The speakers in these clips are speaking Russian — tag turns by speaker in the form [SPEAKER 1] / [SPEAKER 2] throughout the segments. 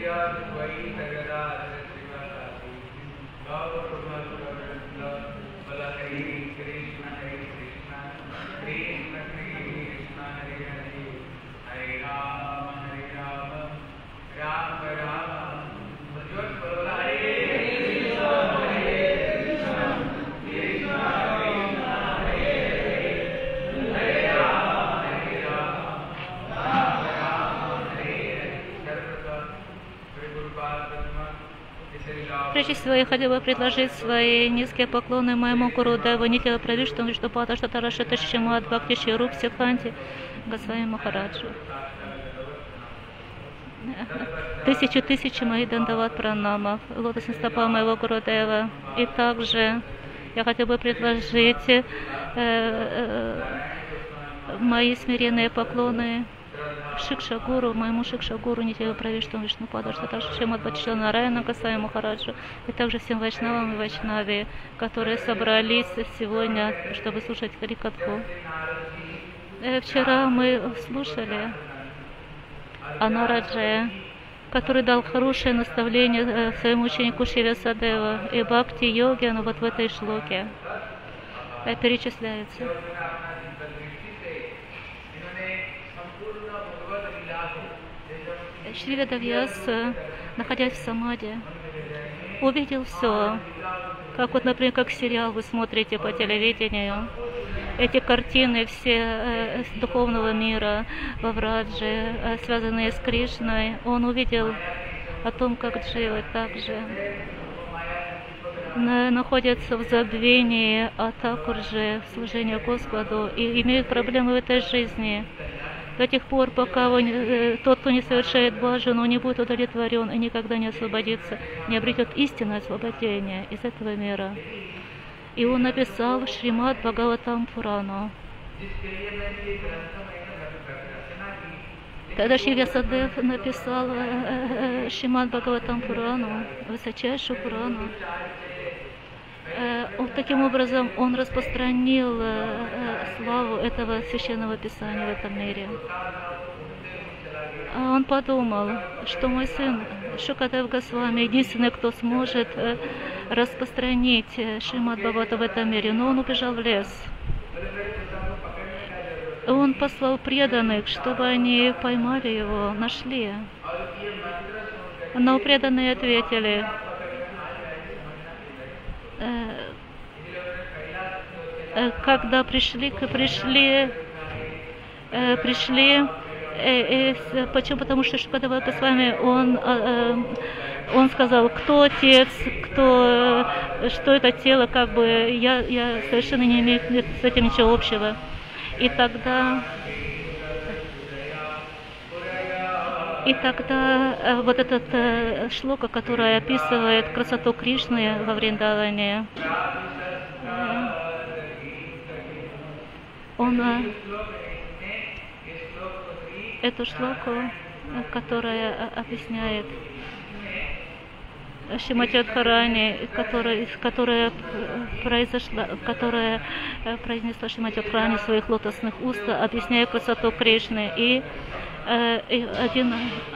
[SPEAKER 1] Прежде всего, я хотела бы предложить свои низкие поклоны моему гуру Деву Нитила Правишту Виштупата Штатараша Ташимат Бхактиши Руп Сиханти Госвами Махараджу. Тысячи моих дандават пранамов, лотосные стопа моего гуру Дева. И также я хотела бы предложить мои смиренные поклоны Шикша-гуру, моему Шикша-гуру Нитила Правишту Вишнупада Штаташимат Бхактиши Нараяна Госвами Махараджу, и также всем вайшнавам и вайшнави, которые собрались сегодня, чтобы слушать Харикатху. Вчера мы слушали о Нараджи, который дал хорошее наставление своему ученику Шри Вьясадева, и бхакти-йоги, оно вот в этой шлоке перечисляется. Шри Ведавьяс, находясь в самади, увидел все, как вот, например, как сериал вы смотрите по телевидению, эти картины все с духовного мира во Враджи, связанные с Кришной. Он увидел о том, как дживы также находятся в забвении, а также в служении Господу и имеют проблемы в этой жизни. До тех пор, пока тот, кто не совершает баджану, не будет удовлетворен и никогда не освободится, не обретет истинное освобождение из этого мира. И он написал Шримад Бхагаватам Пурану. Тогда Шри Вьясадев написал Шримад Бхагаватам Пурану, высочайшую Пурану. Таким образом, он распространил славу этого священного писания в этом мире. Он подумал, что мой сын Шукадев Госвами единственный, кто сможет распространить Шримад Бхагаватам в этом мире, но он убежал в лес. Он послал преданных, чтобы они поймали его, нашли. Но преданные ответили: когда пришли, почему? Потому что Шукадева Госвами, он сказал, кто отец, что это тело, как бы я совершенно не имею с этим ничего общего. И тогда вот этот шлока, который описывает красоту Кришны во Вриндаване, эту шлоку, которая объясняет Шримати Радхарани, которая произнесла Шримати Радхарани в своих лотосных уст, объясняя красоту Кришны. И один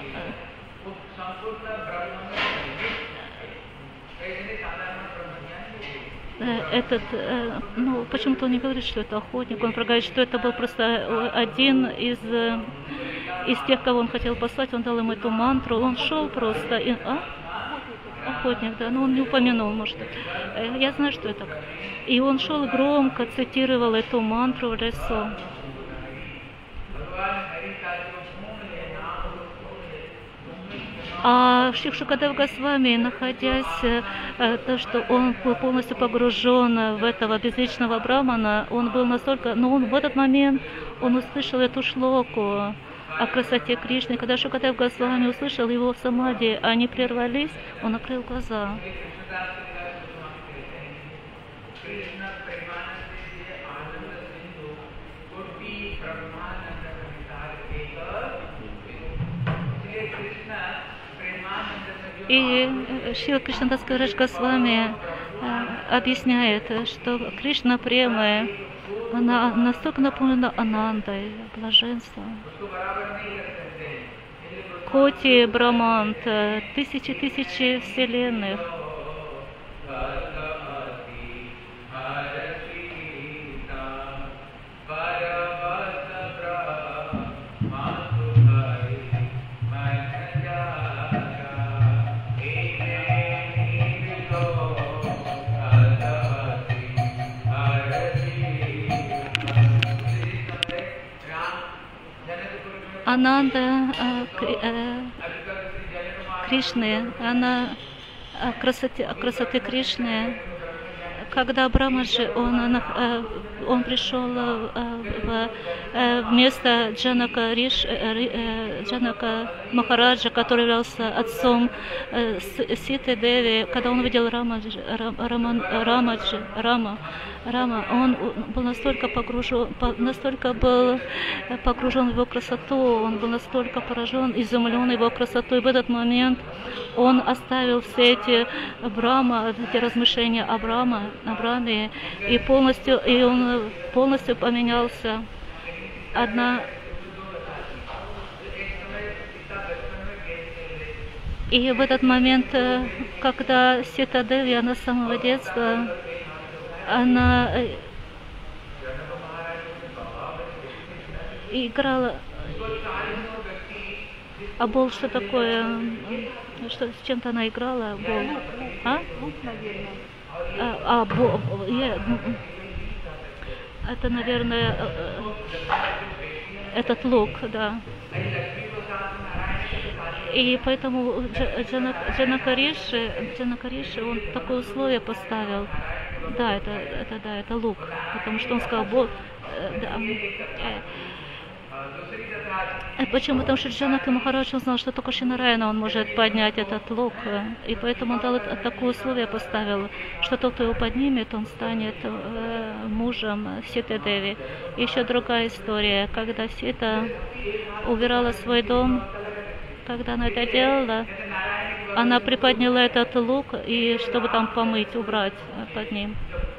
[SPEAKER 1] почему-то он не говорит, что это охотник, он говорит, что это был просто один из тех, кого он хотел послать, он дал ему эту мантру, он шел просто, охотник, да, но он не упомянул, может, я знаю, что это. И он шел громко, цитировал эту мантру в лесу. А Шукадев Госвами, находясь, то, что он был полностью погружен в этого безличного брамана, он был настолько, но он в этот момент, он услышал эту шлоку о красоте Кришны. Когда Шукадев Госвами услышал его в самади, они прервались, он открыл глаза. И Шрила Кришнадас Кавирадж Госвами объясняет, что Кришна Према, она настолько наполнена анандой, блаженством, Коти Брамант, тысячи вселенных. Ананда Кришны, она красоты Кришны. Когда Брамаджи, он пришел в место Джанака Махараджа, который являлся отцом Ситы Деви, когда он увидел Рама, он был настолько погружен в его красоту, он был настолько поражен, изумлен его красотой. И в этот момент он оставил все эти размышления о Браме, и он полностью поменялся. И в этот момент, когда Сита Деви, она с самого детства, она играла. А бол что такое? Что, с чем-то она играла? Бол. Это, наверное, этот лук, да. И поэтому Джанака Риши, он такое условие поставил. Да, это лук, потому что он сказал, почему? Потому что Джанака Махарадж, он знал, что только Шинарайана он может поднять этот лук, и поэтому он дал такое условие поставил, что тот, кто его поднимет, он станет мужем Ситы Деви. Еще другая история, когда Сита убирала свой дом, когда она это делала, она приподняла этот лук, и чтобы там помыть, убрать под ним.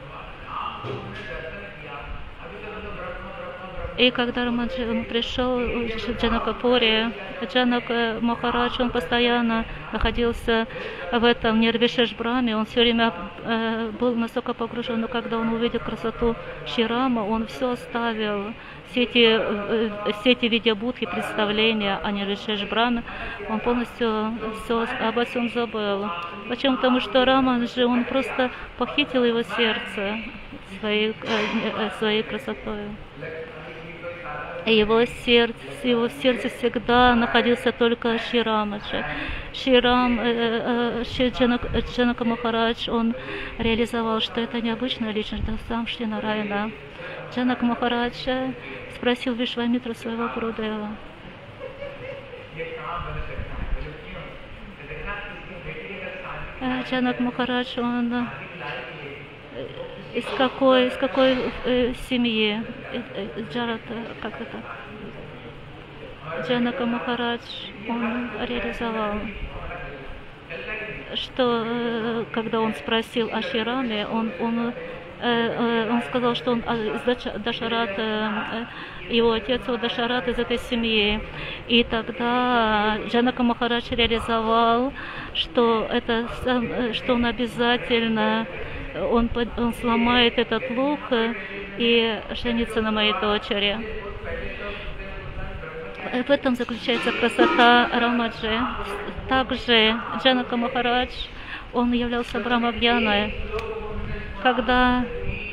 [SPEAKER 1] И когда Рамаджи пришел в Джанакапури, Джанак Махарадж, он постоянно находился в этом Нирвишеш-браме, он все время был настолько погружен, но когда он увидел красоту Ширама, он все оставил, все эти видя-будхи, представления о Нирвишеш-браме, он полностью все обо всем забыл. Почему? Потому что Рамаджи, он просто похитил его сердце своей красотой. Его сердце всегда находился только Ширамаджи. Джанака Махарадж, он реализовал, что это необычная личность, это сам Шинарайана. Джанака Махарадж спросил Вишвамитру, своего Гурудева. Джанак Махарадж, он из какой семьи? Джарат, как это? Джанака Махарадж, он реализовал, что когда он спросил о Шираме, он сказал, что он из Дашарат, его отец Дашарат из этой семьи. И тогда Джанака Махарадж реализовал, что он обязательно он сломает этот лук и женится на моей дочери. В этом заключается красота Рамаджи. Также Джанака Махарадж, он являлся Брамавьяной, когда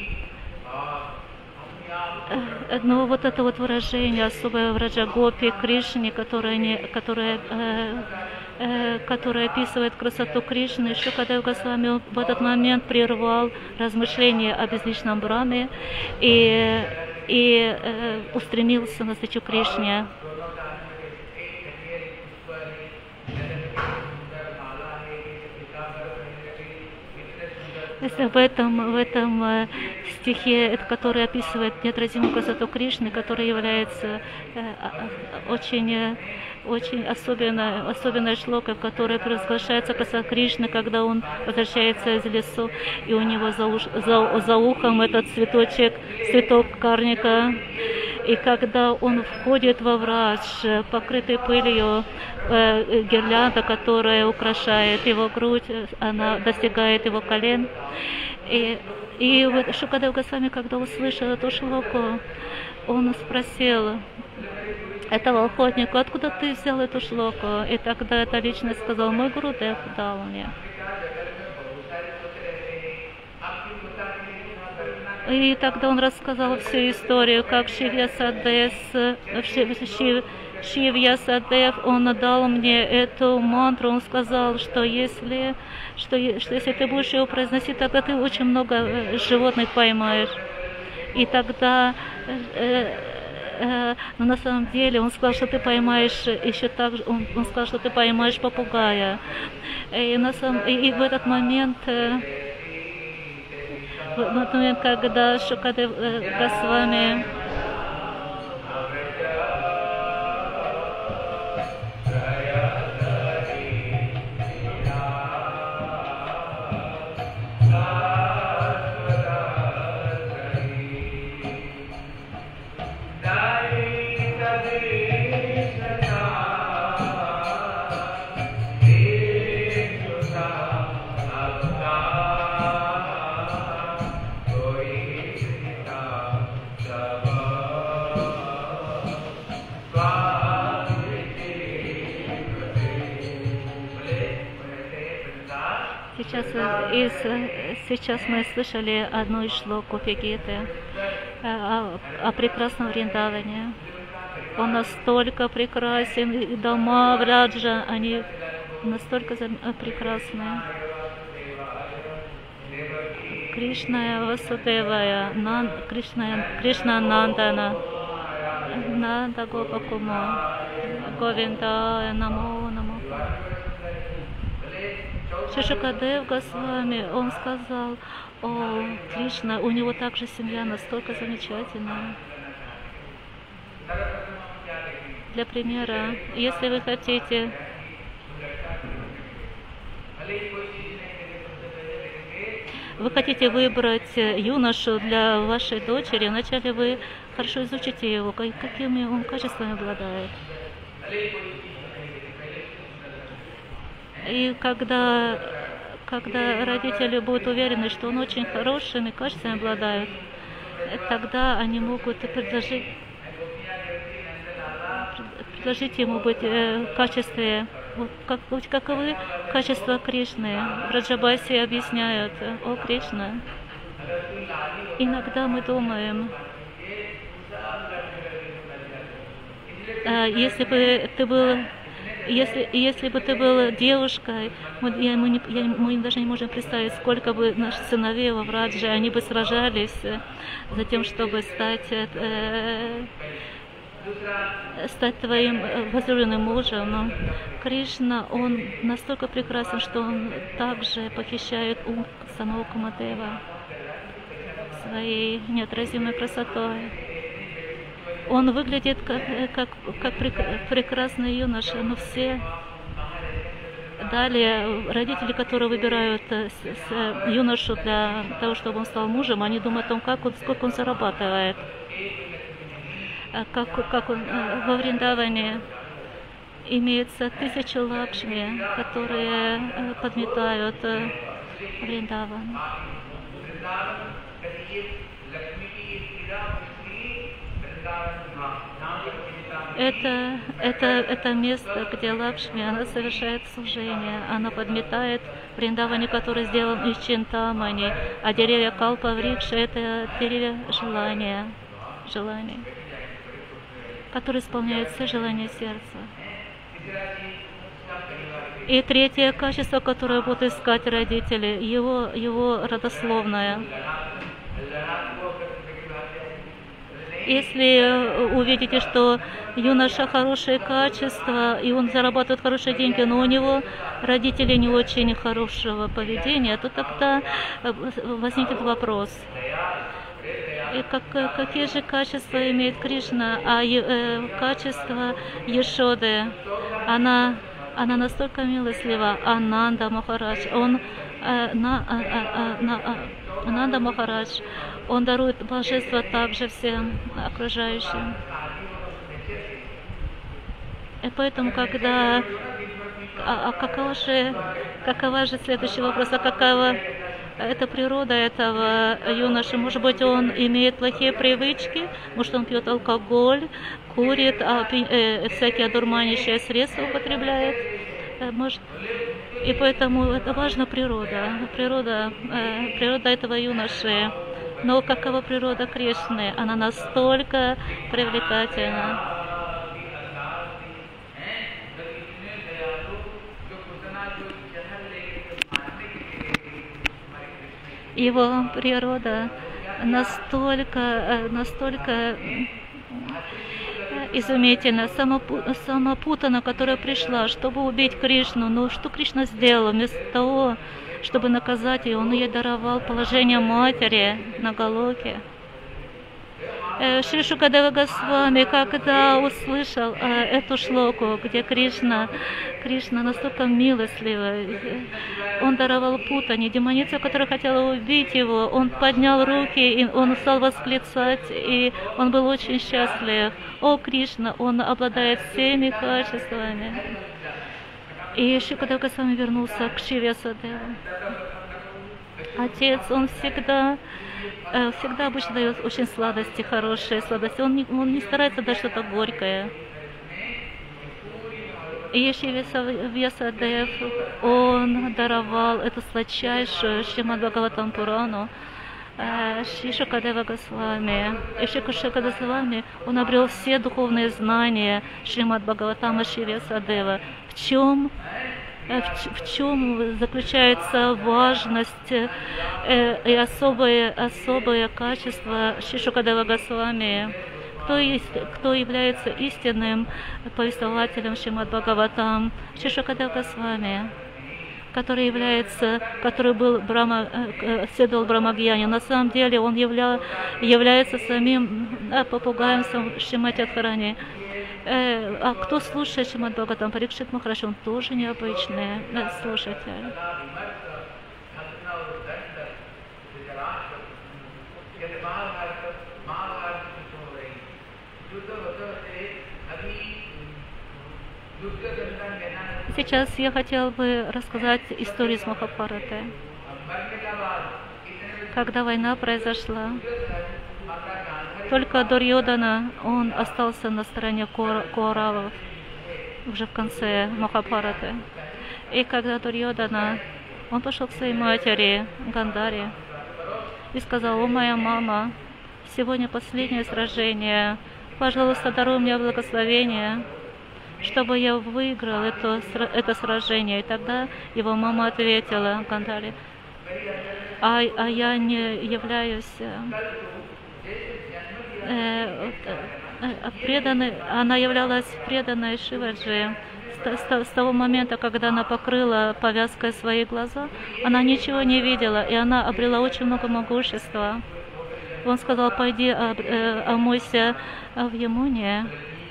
[SPEAKER 1] вот это вот выражение особое в Раджагопи Кришне, которое описывает красоту Кришны, еще когда Госвами в этот момент прервал размышления о безличном Браме и устремился навстречу Кришне. В этом стихе, который описывает неотразимую красоту Кришны, который является очень особенной шлокой, в которой провозглашается красота Кришны, когда он возвращается из лесу, и у него за ухом этот цветок карника, И когда он входит во враж, покрытый пылью, гирлянда, которая украшает его грудь, она достигает его колен. И вот Шукадев Госвами, когда услышал эту шлоку, он спросил этого охотника: откуда ты взял эту шлоку? И тогда эта личность сказала: мой Гурудев дал мне. И тогда он рассказал всю историю, как Шивьясадев, он дал мне эту мантру. Он сказал, что если ты будешь его произносить, тогда ты очень много животных поймаешь. И тогда, но на самом деле он сказал, что ты поймаешь еще так же, он сказал, что ты поймаешь попугая. И в этот момент, когда Шукадев Госвами Сейчас мы слышали одну из шлоков Гиты о прекрасном Вриндаване. Он настолько прекрасен, и дома в Раджа, они настолько прекрасны. Кришна Васудевая, Кришна Нандана, Нанда Гопакума, Говинда, Намо. Шукадев Госвами, он сказал: о, Кришна, у него также семья настолько замечательная. Для примера, если вы хотите выбрать юношу для вашей дочери, вначале вы хорошо изучите его, какими он качествами обладает. И когда родители будут уверены, что он очень хорошими качествами обладает, тогда они могут предложить ему быть в качестве, каковы качества Кришны. В Раджабасе объясняют: о Кришна, иногда мы думаем, если бы ты был девушкой, мы даже не можем представить, сколько бы наших сыновей во Врадже, они бы сражались за тем, чтобы стать твоим возлюбленным мужем. Но Кришна, он настолько прекрасен, что он также похищает ум самого Камадева своей неотразимой красотой. Он выглядит как прекрасный юноша, но все далее родители, которые выбирают юношу для того, чтобы он стал мужем, они думают о том, сколько он зарабатывает. Как он во Вриндаване имеется 1000 лакшми, которые подметают Вриндаван. Это место, где Лакшми, она совершает служение, она подметает Вриндаване, который сделан из чинтамани, а деревья калпа-врикша — это деревья желания, которые исполняют все желания сердца. И третье качество, которое будут искать родители, его родословное. Если увидите, что юноша хорошие качества, и он зарабатывает хорошие деньги, но у него родители не очень хорошего поведения, то тогда возникнет вопрос. И какие же качества имеет Кришна? А качество Ешоды, она она настолько милослива, Ананда Махарадж, Ананда Махарадж, он дарует божество также всем окружающим. И поэтому, когда... какова же следующий вопрос? Какова это природа этого юноши? Может быть, он имеет плохие привычки, может, он пьет алкоголь, курит, всякие одурманящие средства употребляет. Может, и поэтому это важна природа этого юноши. Но какова природа Кришны? Она настолько привлекательна. Его природа настолько изумительна, самопутана, которая пришла, чтобы убить Кришну. Но что Кришна сделал? Вместо того, чтобы наказать ее, он ей даровал положение матери на Галоке. Шри Шукадева Госвами, когда услышал эту шлоку, где Кришна настолько милостливый, он даровал путани, демоница, которая хотела убить его, он поднял руки, и он стал восклицать, и он был очень счастлив. О, Кришна, он обладает всеми качествами. И Шукадева Госвами вернулся к Шиве Садеву. Отец, он всегда обычно дает очень сладости, хорошие сладости. Он не старается дать что-то горькое. И Вьясадев, он даровал эту сладчайшую Шримад Бхагаватам Пурану Шри Шукадева Госвами. И Шри Шукадева Госвами, он обрел все духовные знания Шримад Бхагаватама Шри Вьясадева. В чем заключается важность и особое качество Шри Шукадева Госвами? Кто является истинным повествователем Шримад Бхагаватам? Шри Шукадева Госвами, который следовал Брахмагьяне. На самом деле он является самим попугаем Шримати Радхарани. А кто слушает Шримад Бхагаватам? Парикшит Махарадж, он тоже необычный слушатель. Сейчас я хотел бы рассказать историю с Махабхараты. Когда война произошла, только Дурьодана, он остался на стороне Кауравов уже в конце Махабхараты. И когда Дурьодана, он пошел к своей матери Гандаре и сказал: «О, моя мама, сегодня последнее сражение, пожалуйста, даруй мне благословение, чтобы я выиграл это сражение». И тогда его мама ответила Гандаре: а я не являюсь преданной, она являлась преданной Шиваджи. С того момента, когда она покрыла повязкой свои глаза, она ничего не видела, и она обрела очень много могущества. Он сказал: «Пойди омойся в Ямуне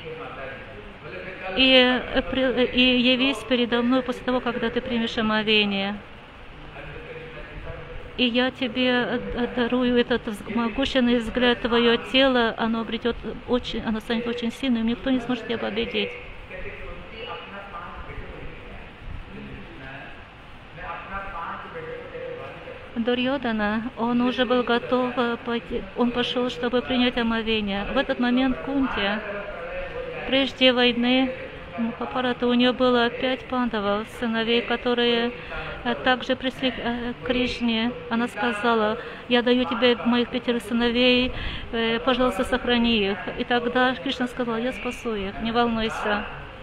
[SPEAKER 1] и явись передо мной после того, когда ты примешь омовение. И я тебе дарую этот могущественный взгляд, твое тело, оно станет очень сильным, никто не сможет тебя победить». Дурьодана, он уже был готов пойти, он пошел, чтобы принять омовение. В этот момент Кунти, прежде войны Махабхараты, у нее было 5 пандавов, сыновей, которые также пришли к Кришне. Она сказала: «Я даю тебе моих 5 сыновей, пожалуйста, сохрани их». И тогда Кришна сказал: «Я спасу их, не волнуйся».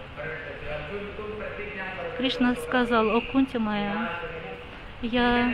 [SPEAKER 1] Кришна сказал: «О, Кунти моя, я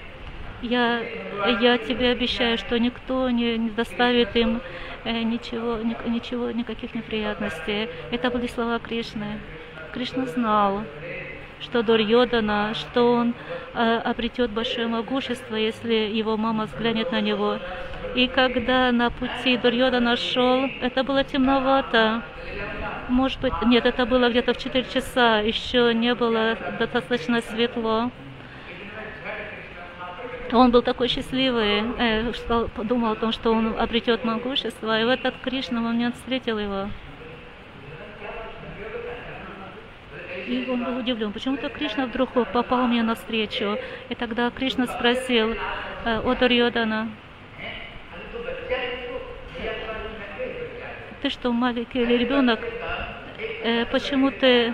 [SPEAKER 1] тебе обещаю, что никто не доставит им никаких неприятностей». Это были слова Кришны. Кришна знал, что Дурьодана, что он обретет большое могущество, если его мама взглянет на него. И когда на пути Дурьодана шел, это было темновато. Может быть, нет, это было где-то в 4 часа, еще не было достаточно светло. Он был такой счастливый, что подумал о том, что он обретет могущество, и в этот Кришна момент встретил его. И он был удивлен, почему-то Кришна вдруг попал мне навстречу. И тогда Кришна спросил о Дурьодана: ты что, маленький ребенок? Почему ты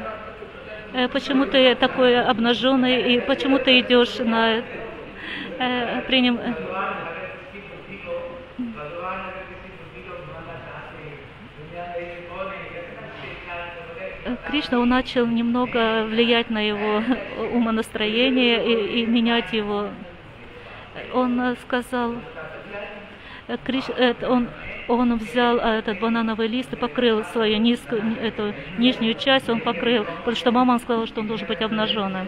[SPEAKER 1] такой обнаженный, и почему ты идешь на Кришна, он начал немного влиять на его умонастроение и менять его. Он сказал, он взял этот банановый лист и покрыл свою эту нижнюю часть, он покрыл, потому что мама сказала, что он должен быть обнаженным.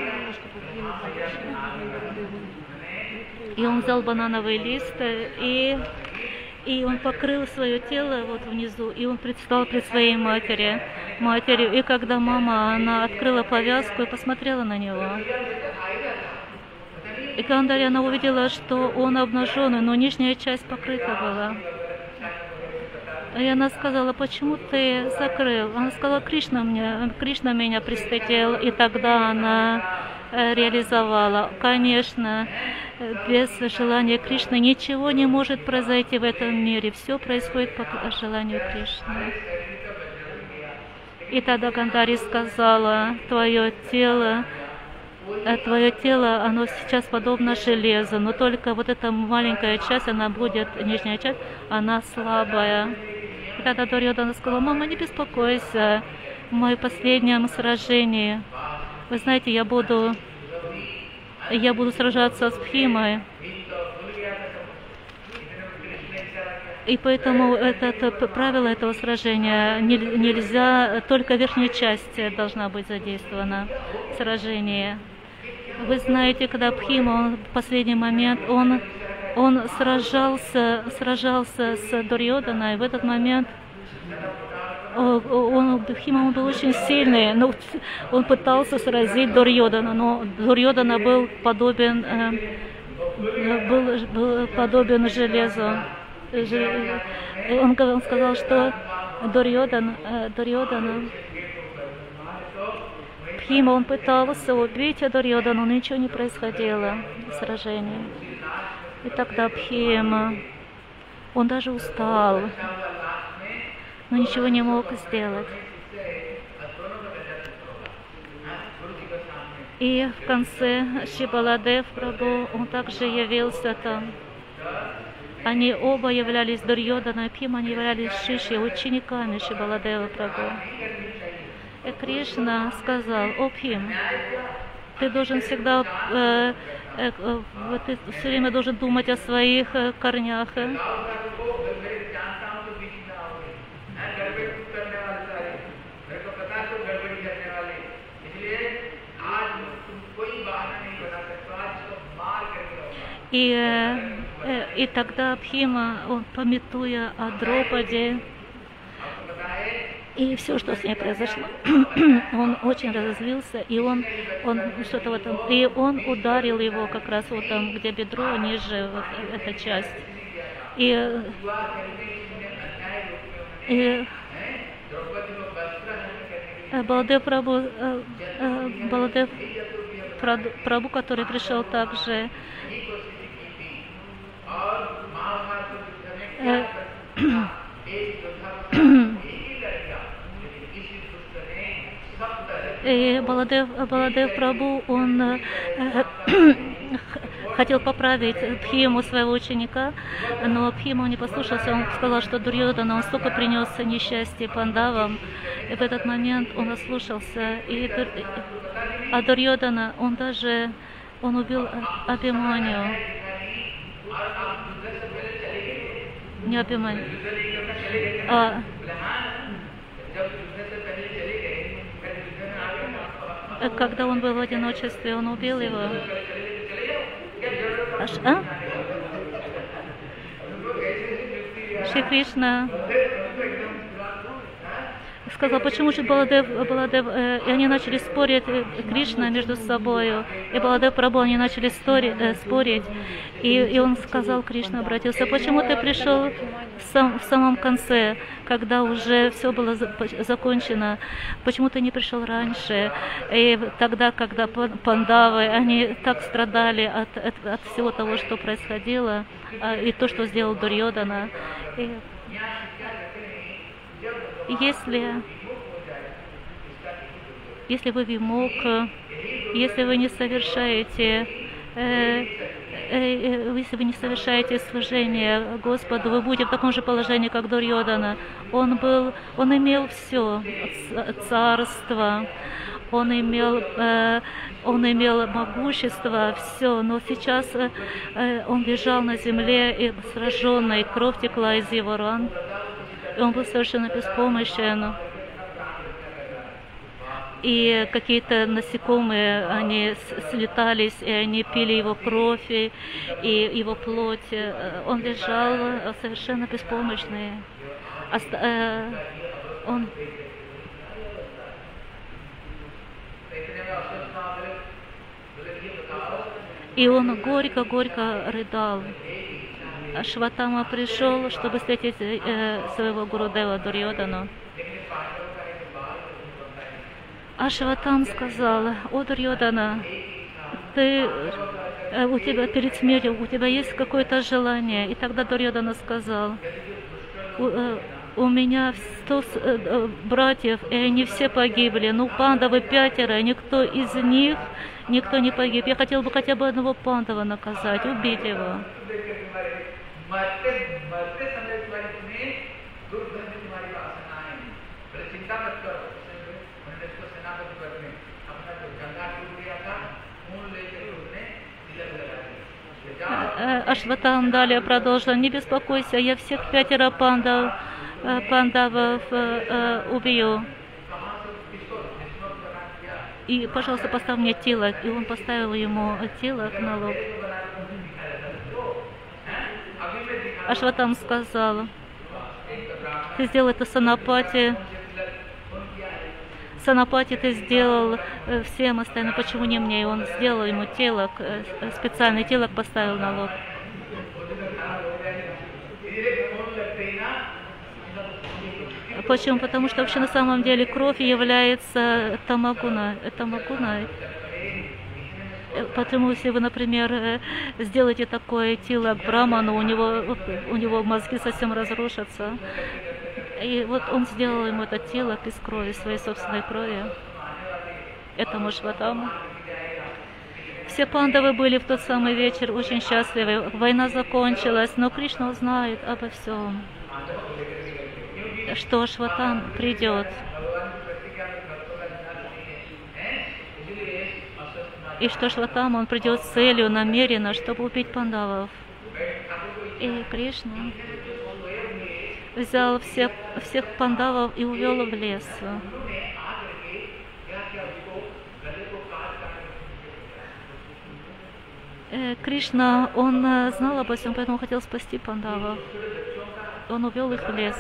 [SPEAKER 1] И он взял банановый лист, и он покрыл свое тело вот внизу, и он предстал пред своей матерью. И когда мама, она открыла повязку и посмотрела на него, и когда она увидела, что он обнаженный, но нижняя часть покрыта была, и она сказала: почему ты закрыл? Она сказала: Кришна меня пристыдил, и тогда она реализовала. Конечно, без желания Кришны ничего не может произойти в этом мире. Все происходит по желанию Кришны. И тогда Гандари сказала: твое тело, оно сейчас подобно железу, но только вот эта маленькая часть, она будет, нижняя часть, она слабая. И тогда Дурьодана сказала: мама, не беспокойся, в моем последнем сражении, вы знаете, я буду сражаться с Бхимой. И поэтому правило этого сражения нельзя, только верхняя часть должна быть задействована в сражении. Вы знаете, когда Бхима, он в последний момент, он сражался с Дурьоданой, и в этот момент Бхима, он был очень сильный, но он пытался сразить Дурьодана, но Дурьодана был подобен железу. Он сказал, что Дурьодана, Бхима, он пытался убить Дурьодана, но ничего не происходило в сражении. И тогда Бхима, он даже устал, но ничего не мог сделать. И в конце Шри Баладев Прабху, он также явился там. Они оба являлись Дурьодана и Бхима, они являлись Шиши, учениками Шри Баладева Прабху. И Кришна сказал: о Бхим, ты должен всегда, ты все время должен думать о своих корнях. И тогда Бхима, он, памятуя о Дропаде и все, что с ней произошло, он очень разозлился, и он что-то в этом, и он ударил его как раз вот там, где бедро, ниже вот эта часть. И Баладев Прабху, который пришел также, и Баладев Прабху, он хотел поправить Бхиму, своего ученика, но Бхима не послушался, он сказал, что Дурьодана, он столько принес несчастья Пандавам, и в этот момент он ослушался, а Дурьодана, он убил Абхиманию. Не Абхиманию. Когда он был в одиночестве, он убил его. Шри Кришна, сказал, почему же Баладев, и они начали спорить, Кришна между собой, и Баладев Прабху, они начали спорить, и он сказал, Кришна обратился, почему ты пришел в самом конце, когда уже все было закончено, почему ты не пришел раньше, и тогда, когда пандавы, они так страдали от всего того, что происходило, и то, что сделал Дурьодана. Если вы вимок, если вы не совершаете служение Господу, вы будете в таком же положении, как Дурьодана. Он имел все, царство, он имел могущество, все, но сейчас он лежал на земле и сраженный, кровь текла из его ран, и он был совершенно беспомощен. И какие-то насекомые, они слетались, и они пили его кровь и его плоть. Он лежал совершенно беспомощный. И он горько-горько рыдал. Шватама пришел, чтобы встретить своего Гурудева Дурьодану. А Шватам сказал, о Дурьодана, у тебя перед смертью, у тебя есть какое-то желание? И тогда Дурьодана сказал, у меня 100 братьев, и они все погибли. Ну, пандавы 5, никто из них, никто не погиб. Я хотел бы хотя бы одного пандава наказать, убить его. Ашватам далее продолжил, не беспокойся, я всех 5 пандавов убью. И, пожалуйста, поставь мне тилак. И он поставил ему тилак на лоб. Ашватам сказал, ты сделал это Санапати. Санапати ты сделал всем остальным, почему не мне? И он сделал ему тилак, специальный тилак поставил на лоб. Почему? Потому что вообще на самом деле кровь является тамагуной. Потому если вы, например, сделаете такое тилак браману, у него мозги совсем разрушатся. И вот он сделал ему этот тилак из крови, своей собственной крови. Этому Шватаму. Все пандавы были в тот самый вечер очень счастливы. Война закончилась, но Кришна узнает обо всем, что Шватам придет. И что Шватам, он придет с целью намеренно, чтобы убить пандавов. И Кришна взял всех пандавов и увел в лес. Кришна, он знал обо всем, поэтому хотел спасти пандавов. Он увел их в лес.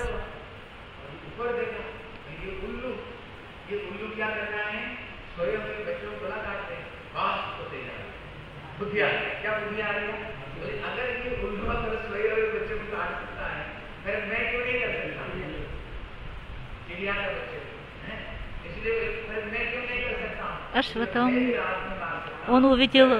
[SPEAKER 1] Ашватам, он увидел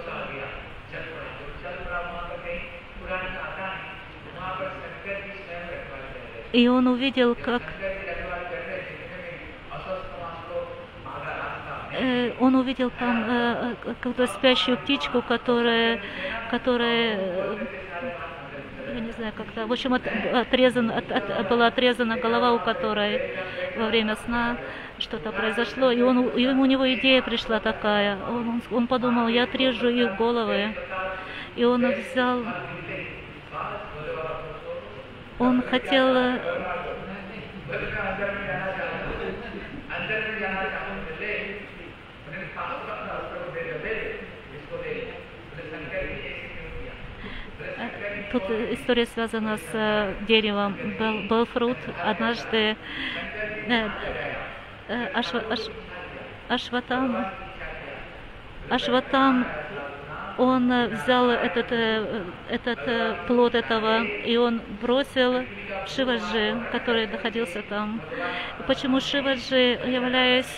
[SPEAKER 1] и он увидел, как он увидел там какую-то спящую птичку, которая, я не знаю, как-то, в общем, была отрезана голова, у которой во время сна что-то произошло, и у него идея пришла такая. Он подумал, я отрежу их головы, и он взял, он хотел Тут история связана с деревом Белфрут. Однажды э, Ашватам, Ашватам, он взял этот плод этого, и он бросил в Шиваджи, который находился там. Почему Шиваджи, являясь...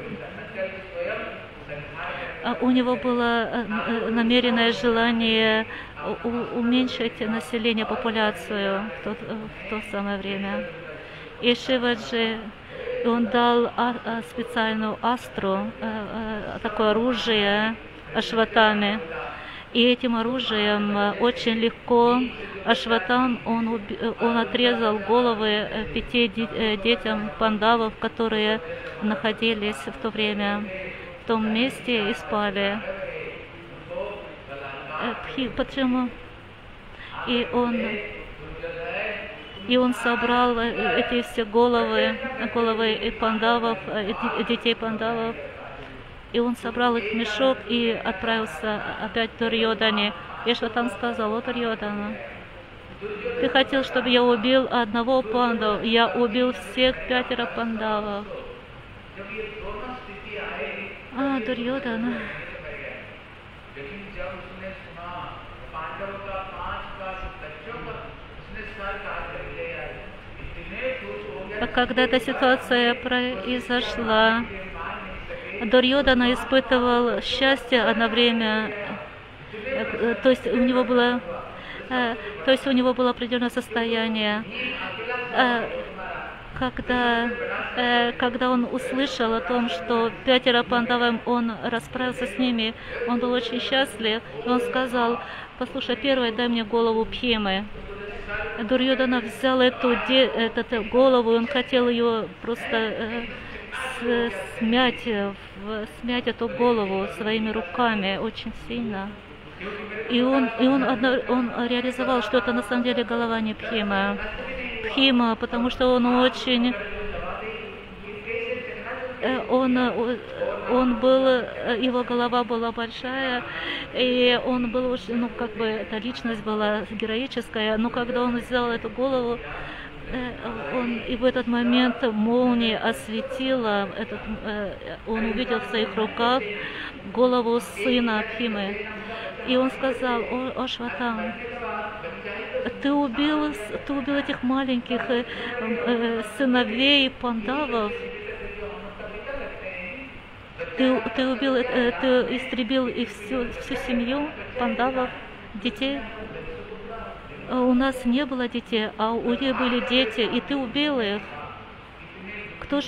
[SPEAKER 1] У него было намеренное желание уменьшить население, популяцию в то самое время. И Шиваджи, он дал специальную астру, такое оружие Ашватаме. И этим оружием очень легко Ашватам, он отрезал головы 5 детям пандавов, которые находились в то время в том месте и спали. Почему? И он собрал эти все головы пандавов, детей пандавов, и он собрал их в мешок и отправился опять в Дурьодане. И Ашватам сказал: о, Дурьодана, ты хотел, чтобы я убил одного панду, я убил всех 5 пандавов. Дурьодана. Когда эта ситуация произошла, Дурьодана испытывал счастье одновременно, то есть у него было определенное состояние. Когда он услышал о том, что 5 пандавам, он расправился с ними, он был очень счастлив, и он сказал: послушай, первый дай мне голову Бхимы. Дурьодана взял эту голову, и он хотел ее просто смять эту голову своими руками очень сильно. И он реализовал, что это на самом деле голова не Бхима, потому что он очень... его голова была большая, и он был очень, эта личность была героическая, но когда он взял эту голову, и в этот момент молния осветила, он увидел в своих руках голову сына Бхимы, и он сказал: о, Ашватам, ты убил этих маленьких сыновей пандавов, ты истребил и всю семью пандавов, детей. У нас не было детей, а у них были дети, и ты убил их. Кто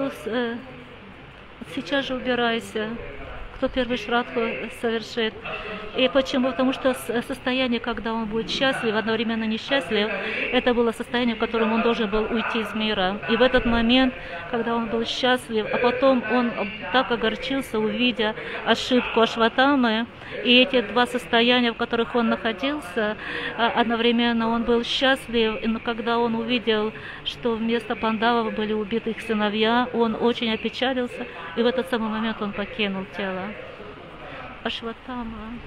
[SPEAKER 1] сейчас же убирайся? Кто первый шрадху совершит? И почему? Потому что состояние, когда он будет счастлив, одновременно несчастлив, это было состояние, в котором он должен был уйти из мира. И в этот момент, когда он был счастлив, а потом он так огорчился, увидя ошибку Ашватамы, и эти 2 состояния, в которых он находился, одновременно он был счастлив, но когда он увидел, что вместо пандавов были убиты их сыновья, он очень опечалился, и в этот самый момент он покинул тело. Ашватама,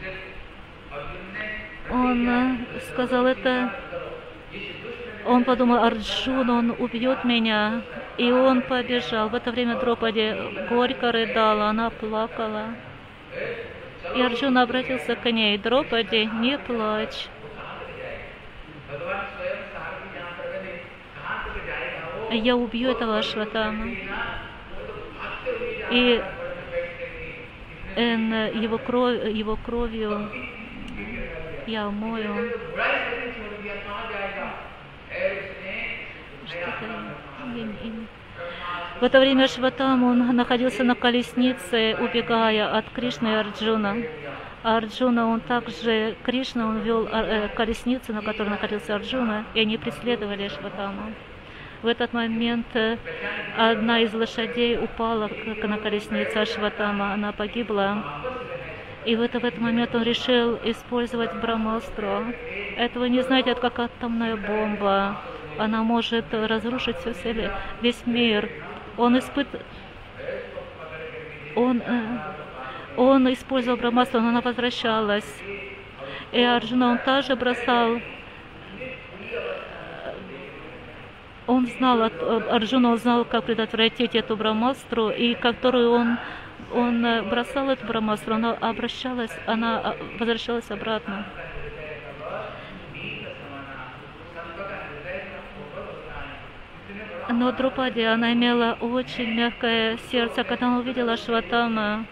[SPEAKER 1] он сказал это, он подумал: Арджун, он убьет меня, и он побежал. В это время Дропади горько рыдала, она плакала. И Арджун обратился к ней: Дропади, не плачь. Я убью этого Ашватама. И его кровью я умою. В это время Ашватам, он находился на колеснице, убегая от Кришны и Арджуна. А Арджуна, он также, Кришна, он вел колесницу, на которой находился Арджуна, и они преследовали Ашватама. В этот момент одна из лошадей упала на колеснице Ашватама, она погибла. И в этот момент он решил использовать брамастру. Это, вы не знаете, это как атомная бомба. Она может разрушить весь мир. Он использовал брамастру, но она возвращалась. И Арджуна, он также бросал. он знал, Арджуна узнал, как предотвратить эту брамастру, и которую он бросал эту брамастру, она возвращалась обратно. Но Друпади, она имела очень мягкое сердце, когда она увидела Ашватама,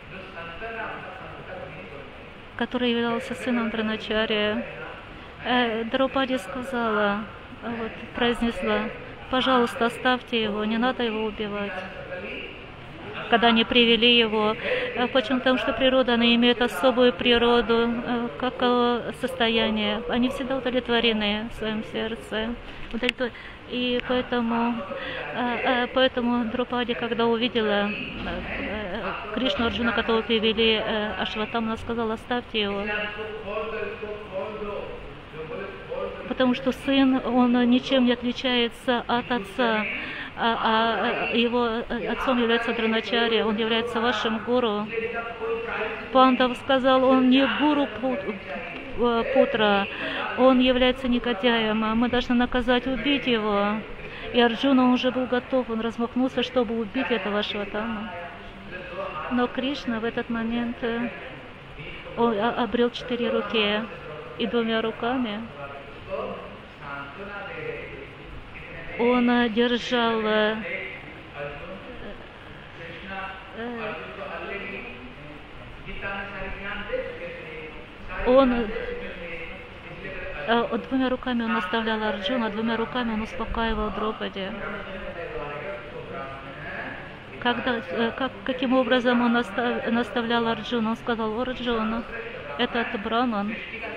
[SPEAKER 1] который являлся сыном Дроначарьи. Друпади сказала, произнесла: пожалуйста, оставьте его, не надо его убивать. Когда они привели его, почему? Потому что природа, она имеет особую природу, как состояние. Они всегда удовлетворены в своем сердце. И поэтому Друпади, когда увидела Кришну Арджуна, которого привели Ашватам, она сказала: оставьте его. Потому что сын, он ничем не отличается от отца, а его отцом является Дроначарья, он является вашим гуру. Пандав сказал: он не гуру Путра, он является негодяем, мы должны наказать, убить его. И Арджуна уже был готов, он размахнулся, чтобы убить этого Ашватама. Но Кришна в этот момент он обрел 4 руки, и 2 руками он держал двумя руками он наставлял Арджуна, 2 руками он успокаивал Дропади. Каким образом он наставлял Арджуна? Он сказал: о, Арджуна, этот браман,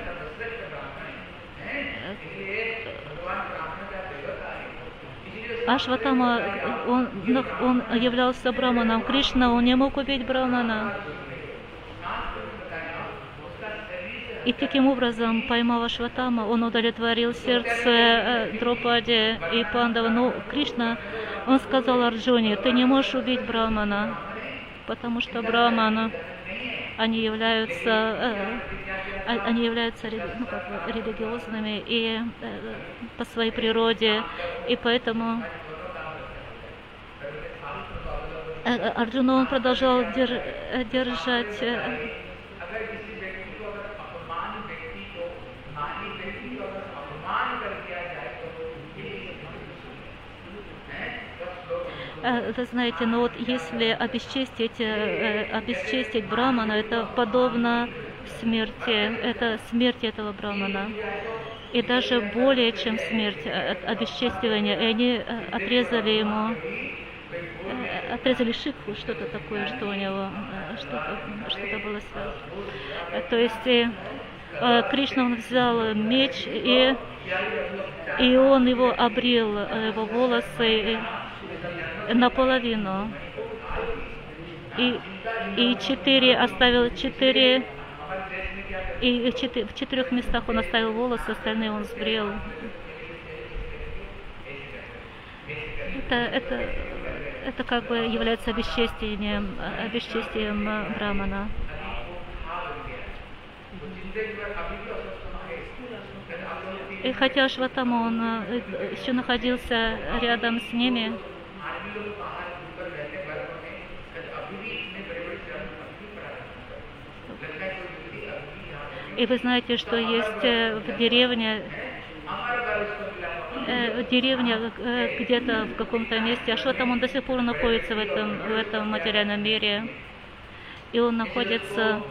[SPEAKER 1] Ашватама, он являлся браманом. Кришна, он не мог убить брамана. И таким образом, поймав Ашватама, он удовлетворил сердце Дропади и Пандава. Но Кришна, он сказал Арджуне: ты не можешь убить брамана, потому что браманы, они являются религиозными и по своей природе, и поэтому Арджуна, он продолжал держать вы знаете, но вот если обесчестить брамана, это подобно смерти, это смерть этого брамана. И даже более чем смерть, обесчестивание. И они отрезали шикху, что-то такое, что у него, что-то было связано. То есть Кришна, он взял меч, и он его обрил, его волосы наполовину. И 4 оставил 4, и в 4 местах он оставил волосы, остальные он сбрил. Это как бы является обесчестием брамана. И хотя Ашватама, он еще находился рядом с ними, и вы знаете, что есть в деревне где-то в каком-то месте, Ашватама, он до сих пор находится в этом материальном мире, и он находится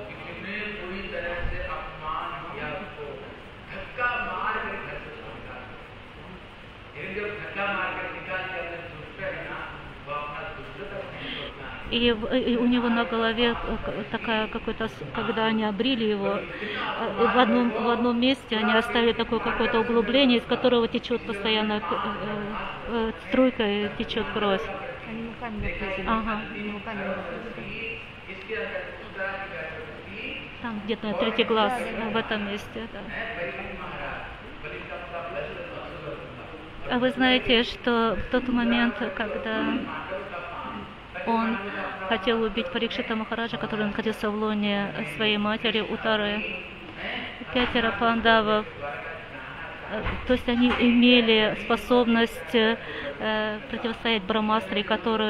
[SPEAKER 1] и у него на голове такая какой-то, когда они обрили его, в одном месте они оставили такое какое-то углубление, из которого течет постоянно струйка, течет кровь.
[SPEAKER 2] Они руками отрезали.
[SPEAKER 1] Ага. Там где-то 3-й глаз, в этом месте. Да. А вы знаете, что в тот момент, когда он хотел убить Парикшита Махараджа, который находился в лоне своей матери Утары, 5 пандавов, то есть они имели способность противостоять Брамастре,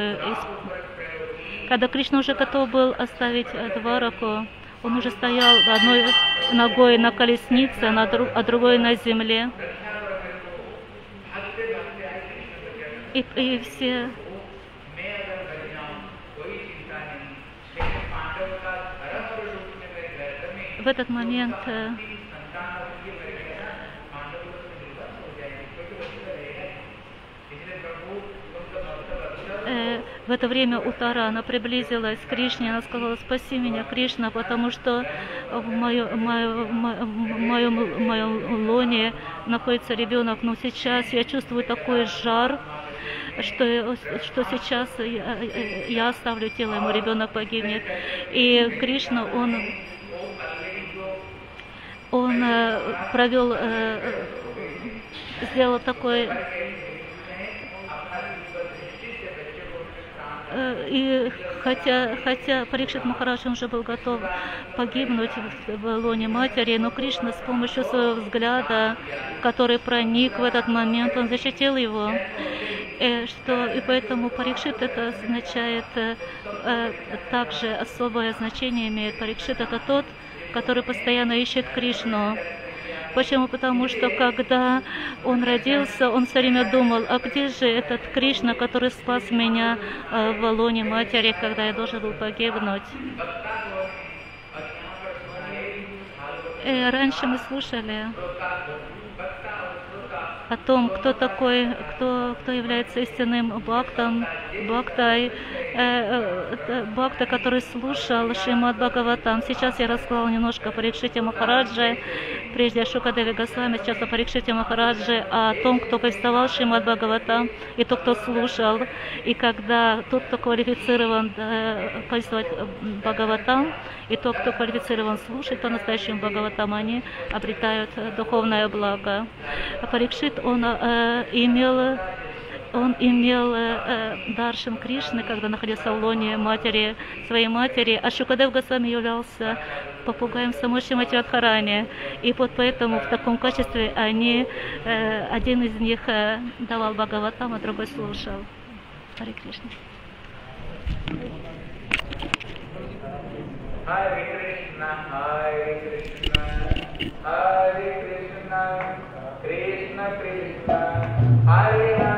[SPEAKER 1] когда Кришна уже готов был оставить Двараку, он уже стоял одной ногой на колеснице, а другой на земле. И все в этот момент в это время Уттара, она приблизилась к Кришне, она сказала: спаси меня, Кришна, потому что в моем лоне находится ребенок, но сейчас я чувствую такой жар, что сейчас я оставлю тело, ему ребенок погибнет. И Кришна, он провел, сделал такой, и хотя Парикшит Махарадж уже был готов погибнуть в лоне матери, но Кришна с помощью своего взгляда, который проник в этот момент, он защитил его. И поэтому Парикшит это означает, также особое значение имеет. Парикшит это тот, который постоянно ищет Кришну. Почему? Потому что когда он родился, он все время думал: а где же этот Кришна, который спас меня в лоне матери, когда я должен был погибнуть? И раньше мы слушали о том, кто такой, кто является истинным бхактой, который слушал Шримад Бхагаватам. Сейчас я рассказала немножко о Парикшите Махараджи, прежде о Шукадеве Госвами, сейчас о Парикшите Махараджи, о том, кто повествовал Шримад Бхагаватам, и тот, кто слушал. И когда тот, кто квалифицирован повествовать Бхагаватам, и тот, кто квалифицирован слушать по-настоящему Бхагаватам, они обретают духовное благо. Парикшит, он имел даршан Кришны, когда находился в лоне своей матери, а Шукадев Госвами являлся попугаем самой Шримати Радхарани. И вот поэтому в таком качестве один из них давал Бхагаватам, а другой слушал. Харе Кришна.
[SPEAKER 2] Hare Krishna, Hare Krishna, Krishna Krishna, Hare Hare.